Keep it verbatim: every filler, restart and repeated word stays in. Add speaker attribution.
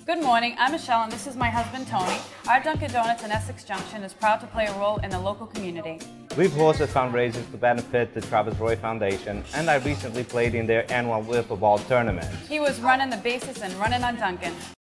Speaker 1: Good morning, I'm Michelle and this is my husband Tony. Our Dunkin' Donuts in Essex Junction is proud to play a role in the local community.
Speaker 2: We've hosted fundraisers to benefit the Travis Roy Foundation, and I recently played in their annual wiffle ball tournament.
Speaker 1: He was running the bases and running on Dunkin'.